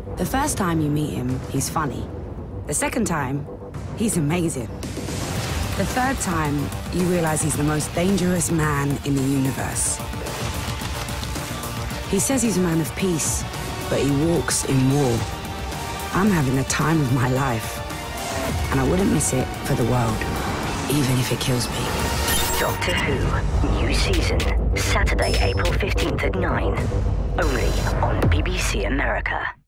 The first time you meet him, he's funny. The second time, he's amazing. The third time, you realize he's the most dangerous man in the universe. He says he's a man of peace, but he walks in war. I'm having the time of my life, and I wouldn't miss it for the world, even if it kills me. Doctor Who, new season, Saturday, April 15th at 9. Only on BBC America.